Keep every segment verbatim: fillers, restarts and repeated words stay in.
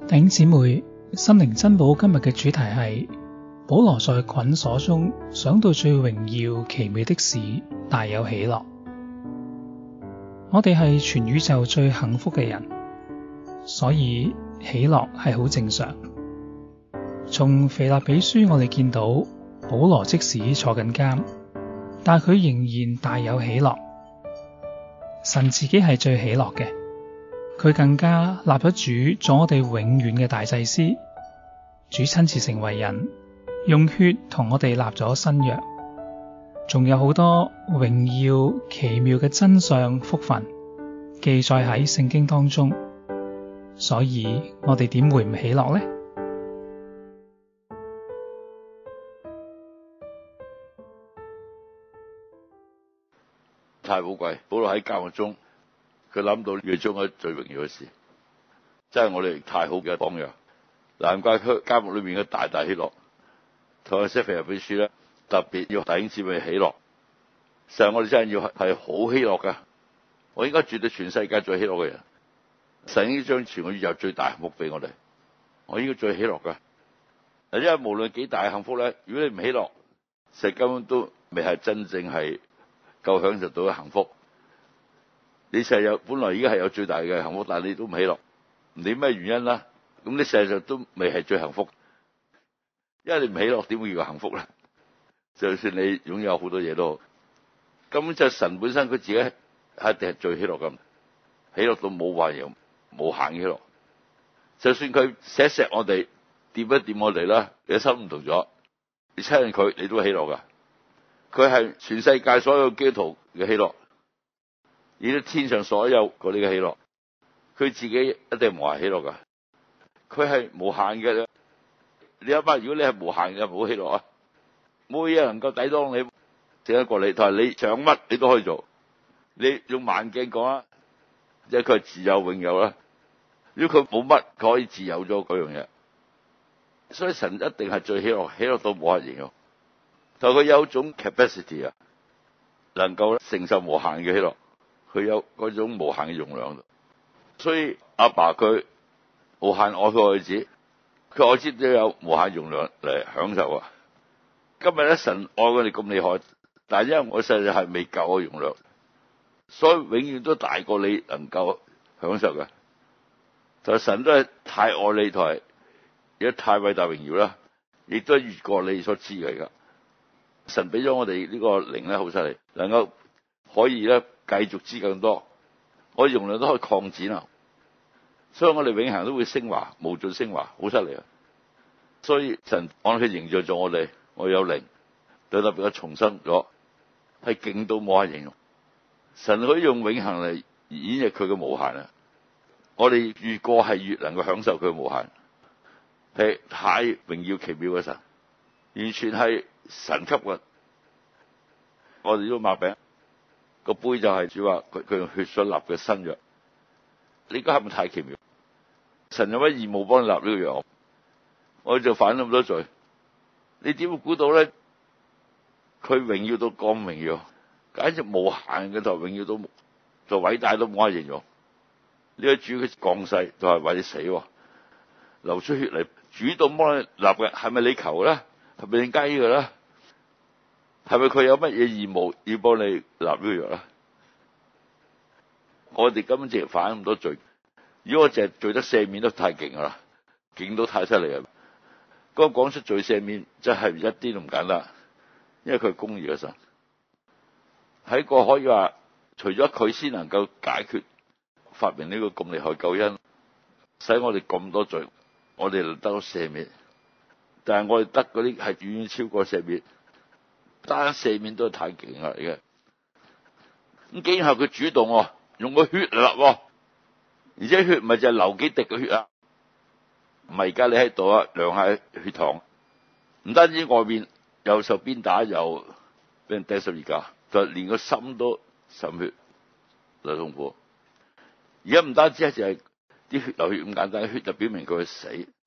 弟兄姊妹，心靈珍寶今日嘅主題係保羅在捆鎖中想到最榮耀奇妙的事，大有喜樂。我哋係全宇宙最幸福嘅人，所以喜樂係好正常。從腓立比書我哋見到保羅即使坐緊監，但佢仍然大有喜樂。神自己係最喜樂嘅，佢更加立咗主做我哋永遠嘅大祭司。主親自成為人，用血同我哋立咗新約，仲有好多榮耀奇妙嘅真相福分記載喺聖經當中，所以我哋點會唔喜樂呢？ 太寶貴，保羅喺監獄中，佢諗到佢中咗最榮耀嘅事，真係我哋太好嘅榜樣。難怪佢監獄裏面嘅大大喜樂，同埋寫腓立比書咧，特別要弟兄姊妹喜樂。實際我哋真係要係好喜樂噶，我應該絕對全世界最喜樂嘅人。神已經將全個宇宙最大幸福俾我哋，我應該最喜樂噶。嗱，因為無論幾大幸福咧，如果你唔喜樂，實根本都未係真正係夠享受到嘅幸福。你成日有本來已經係有最大嘅幸福，但係你都唔喜樂，唔理咩原因啦，咁你成日都未係最幸福。因為你唔喜樂，點會叫幸福咧？就算你擁有好多嘢都好，根本就神本身佢自己係一定係最喜樂咁，喜樂到冇話有無限喜樂。就算佢錫錫我哋，掂一掂我哋啦，你嘅心唔同咗，你親近佢，你都喜樂噶。佢係全世界所有基督徒嘅喜樂，而都天上所有嗰啲嘅喜樂，佢自己一定無限喜樂噶。佢係無限嘅。你諗下，如果你係無限嘅，冇喜樂啊，冇嘢能夠抵擋你，整得過你。但係你想乜，你都可以做。你用慢鏡講啊，即係佢係自有永有啦。如果佢冇乜，佢可以自有咗嗰樣嘢。所以神一定係最喜樂，喜樂到冇法形容。但係佢有一種 capacity 啊，能夠承受無限嘅喜樂，佢有嗰種無限嘅容量。所以阿爸佢無限愛佢兒子，佢愛子都有無限容量嚟享受啊。今日咧，神愛我哋咁厲害，但係因為我實在係未夠嘅容量，所以永遠都大過你能夠享受嘅。就神都係太愛你，同埋而家太偉大榮耀啦，亦都越過你所知嘅。噶神俾咗我哋呢個靈咧，好犀利，能夠可以咧繼續知更多，我容量都可以擴展啊。所以我哋永恆都會升華，無盡升華，好犀利啊！所以神按佢形象做我哋，我有靈，對特別嘅重生咗，係勁到冇法形容。神可以用永恆嚟演繹佢嘅無限啊！我哋越過係越能夠享受佢嘅無限，係太榮耀奇妙嘅神，完全係神級嘅。我哋呢個擘餅個杯就係主話佢佢用血所立嘅新約，你覺得係咪太奇妙？神有乜義務幫你立呢個約？我哋就犯咁多罪，你點會估到咧？佢榮耀到咁榮耀，簡直無限嘅，就榮耀到就偉大都冇法形容。呢個主佢降世就係為你死，流出血嚟主動幫你立嘅，係咪你求咧？係咪你雞嘅咧？係咪佢有乜嘢義務要幫你立呢個約咧？我哋根本淨係犯咁多罪。如果我淨係罪得赦免都太勁啦，勁到太犀利啊！嗰個講出罪赦免真係一啲都唔簡單，因為佢係公義嘅神，喺個可以話除咗佢先能夠解決發明呢個咁厲害救恩，使我哋咁多罪，我哋就得到赦免。但係我哋得嗰啲係遠遠超過赦免，單赦免都太勁啦！而家咁竟然係佢主動用個血嚟立。而且血唔係就係流幾滴嘅血啊，唔係而家你喺度啊量下血糖，唔單止外面又受鞭打，又俾人釘十字架，就連個心都滲血，就痛苦。而家唔單止係就係啲血流血咁簡單，血就表明佢死，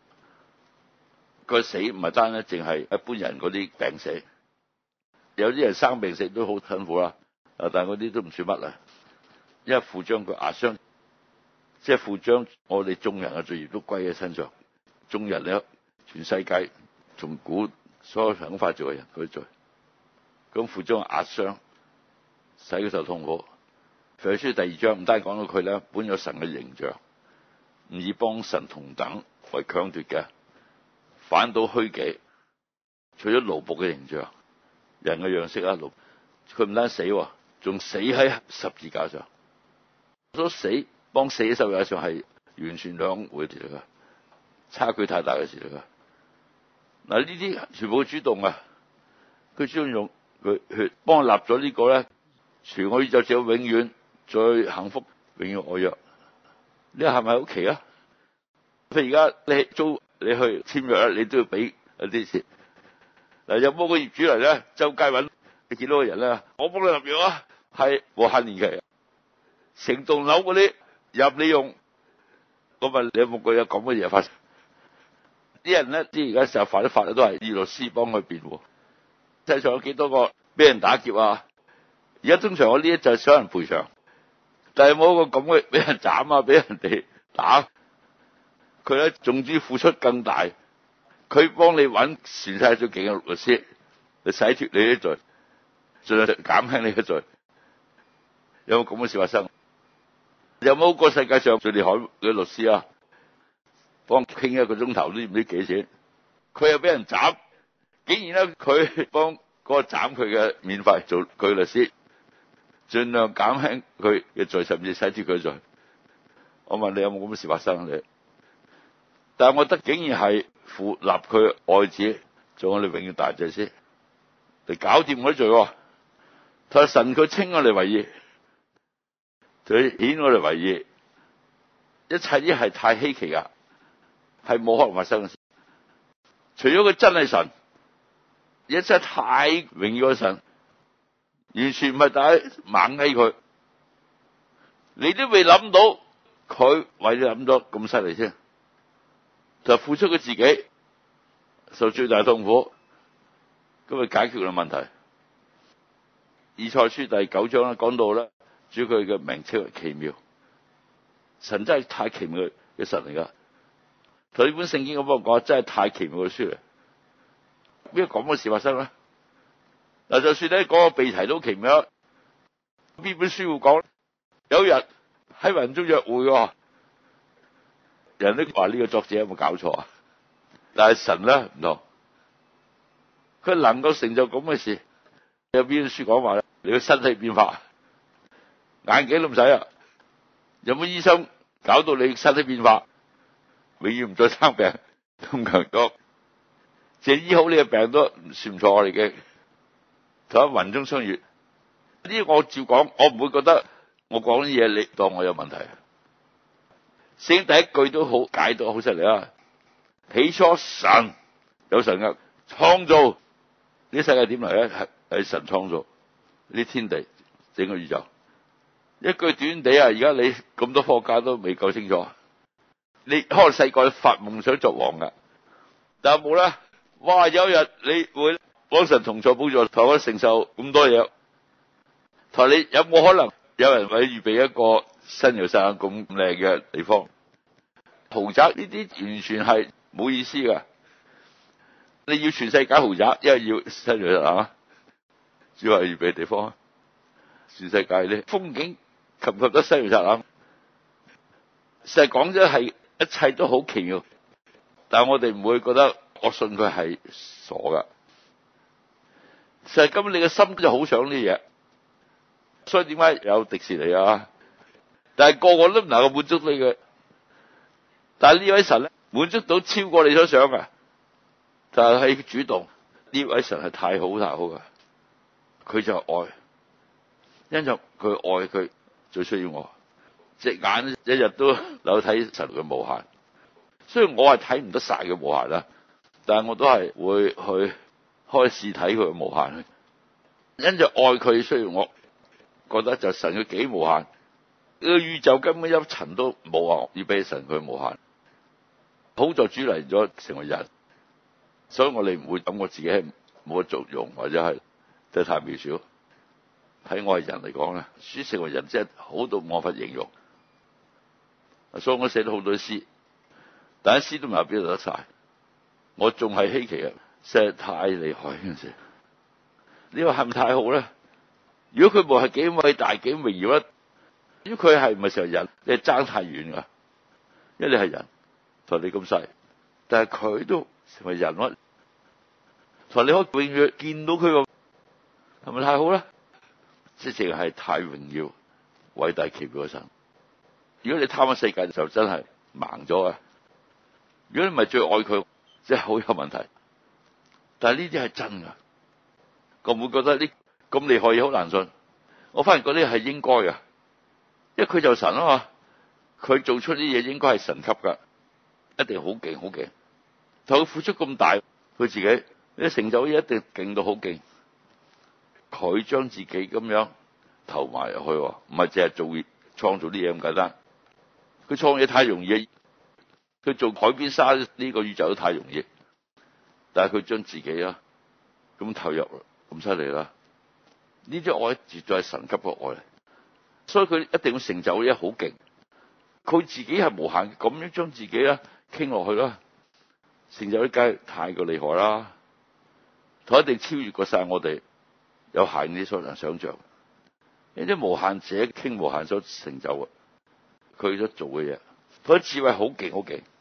佢死唔係單咧，淨係一般人嗰啲病死，有啲人生病死都好辛苦啦，啊但係嗰啲都唔算乜啦，因為父將佢壓傷。 即係父將我哋眾人嘅罪孽都歸喺身上，眾人咧，全世界從古所有想法做嘅人佢罪，咁父將壓傷，使佢受痛苦。腓立比書第二章唔單係講到佢咧，本有神嘅形象，唔以幫神同等為強奪嘅，反倒虛己，除咗奴僕嘅形象，人嘅樣式啊，奴佢唔單死，仲死喺十字架上。所死幫死喺十字架上係完全兩回事嚟噶，差距太大嘅事嚟噶。嗱，呢啲全部主動啊，佢主動用佢血幫我立咗呢個咧，全個宇宙只有永遠最幸福，永遠愛約。呢個係咪好奇啊？譬如而家你租你去簽約咧，你都要俾一啲錢。嗱，有冇個業主嚟咧，周街揾你見到個人咧，我幫你立約啊，係無限年期，成棟樓嗰啲任你用。我問你有冇個有咁嘅嘢發生？啲人咧，啲而家成日犯啲法咧，都係律師幫佢辯護。世上有幾多個俾人打劫啊？而家通常我呢啲就係想人賠償，但係冇一個咁嘅俾人斬啊，俾人哋打。佢咧總之付出更大，佢幫你揾全世界最勁嘅律師嚟洗脫你啲罪，盡量減輕你嘅罪。有冇咁嘅事發生？有冇個世界上最厲害嘅律師啊？幫傾一個鐘頭都唔知幾錢，佢又俾人斬，竟然咧佢幫嗰個斬佢嘅免費做佢律師，盡量減輕佢嘅罪，甚至洗脫佢罪。我問你有冇咁嘅事發生？你？但係我覺得竟然係父立佢愛子做我哋永遠大祭司嚟搞掂我啲罪。佢話神佢稱我哋為義，佢顯我哋為義，一切呢係太稀奇噶，係冇可能發生嘅事。除咗佢真係神，一切太榮耀嘅神，完全唔係大家猛嗌佢，你都未諗到佢為你諗咗咁犀利先。就付出佢自己，受最大痛苦，咁去解決個問題。以賽書第九章咧講到咧，主佢嘅名稱為奇妙，神真係太奇妙嘅神嚟噶。同呢本聖經咁幫我講，真係太奇妙嘅書嚟。邊個咁嘅事發生咧？嗱，就算咧嗰個被提都奇妙，邊本書會講？有日喺雲中約會喎。人都話呢個作者有冇搞錯啊？但係神咧唔同，佢能夠成就咁嘅事。有邊本書講話咧？你個身體變化，眼鏡都唔使啊！有冇醫生搞到你身體變化，永遠唔再生病咁強壯？淨係醫好你嘅病都算唔錯，我哋嘅同喺雲中相遇。呢啲我照講，我唔會覺得我講啲嘢你當我有問題。聖經第一句都好解到好犀利啊！起初神有神嘅創造，呢世界點嚟咧？係係神創造呢天地整個宇宙。一句短地啊！而家你咁多科學家都未夠清楚。你可能細個發夢想作王噶，但係冇啦。哇！有一日你會幫神同坐寶座，同我承受咁多嘢。同你有冇可能有人為預備一個新耶路撒冷咁靚嘅地方？豪宅呢啲完全係冇意思噶。你要全世界豪宅，因為要新耶路撒冷，主要係預備地方。全世界啲風景及唔及得新耶路撒冷？實際講真係一切都好奇妙，但係我哋唔會覺得我信佢係傻噶。實際咁你嘅心就好想呢嘢，所以點解有迪士尼啊？但係個個都唔能夠滿足你嘅。但係呢位神咧，滿足到超過你所想嘅，但係主動。呢位神係太好太好噶，佢就係愛，因為佢愛佢最需要我，隻眼一日都有睇神嘅無限。雖然我係睇唔得晒嘅無限啦，但係我都係會去開始睇佢嘅無限。因就愛佢需要我，覺得就神佢幾無限，呢個宇宙根本一塵都冇話要俾神佢無限。好在主嚟咗成為人，所以我哋唔會諗我自己係冇乜作用，或者係真係太渺小。喺我係人嚟講咧，主成為人真係好到冇法形容。 所以我寫咗好多詩，但係詩都唔係邊度得晒，我仲係稀奇啊！寫太厲害嗰陣時，你話係咪太好咧？如果佢冇係幾偉大幾榮耀咧，如果佢係唔係成人，你係爭太遠噶，因為你係人，同你咁細，但係佢都成為人物，同你可以永遠見到佢個，係咪太好咧？即係係太榮耀、偉大奇妙嘅神。如果你貪咗世界就真係盲咗啊！如果你唔係最愛佢，即係好有問題。但係呢啲係真噶，我唔會覺得呢咁厲害嘢好難信。我反而覺得係應該噶，因為佢就神啊嘛，佢做出啲嘢應該係神級噶，一定好勁好勁。但佢付出咁大，佢自己啲成就嘢一定勁到好勁。佢將自己咁樣投埋入去，唔係淨係做創造啲嘢咁簡單。佢創嘢太容易，佢做海邊沙呢個宇宙都太容易，但係佢將自己啊咁投入咁犀利啦。呢啲愛絕對係神級嘅愛嚟，所以佢一定要成就嘢好勁。佢自己係無限咁樣將自己啊傾落去啦，成就啲梗係太過厲害啦，佢一定超越過晒我哋有限啲所能想象。因啲無限者傾無限所成就啊，佢所做嘅嘢，佢智慧好勁好勁。